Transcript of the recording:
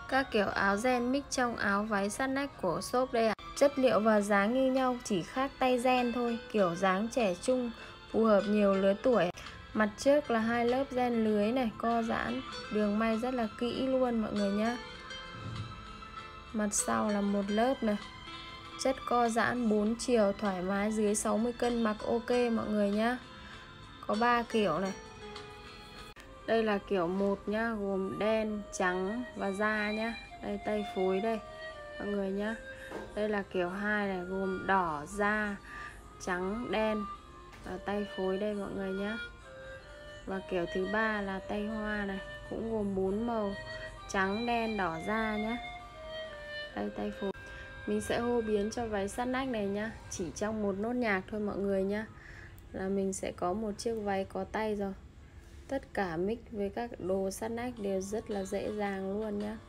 Các kiểu áo ren mix trong áo váy sát nách của shop đây ạ. Chất liệu và dáng như nhau, chỉ khác tay ren thôi. Kiểu dáng trẻ trung, phù hợp nhiều lứa tuổi. Mặt trước là 2 lớp ren lưới này, co giãn, đường may rất là kỹ luôn mọi người nhá. Mặt sau là một lớp này, chất co giãn 4 chiều, thoải mái, dưới 60 cân mặc ok mọi người nhá. Có 3 kiểu này. Đây là kiểu 1 nhá, gồm đen, trắng và da nhá. Đây tay phối đây mọi người nhá. Đây là kiểu 2 này, gồm đỏ, da, trắng, đen và tay phối đây mọi người nhá. Và kiểu thứ 3 là tay hoa này, cũng gồm 4 màu, trắng, đen, đỏ, da nhá. Đây tay phối. Mình sẽ hô biến cho váy sát nách này nhá, chỉ trong một nốt nhạc thôi mọi người nhá, là mình sẽ có một chiếc váy có tay rồi. Tất cả mix với các đồ sát nách đều rất là dễ dàng luôn nhá.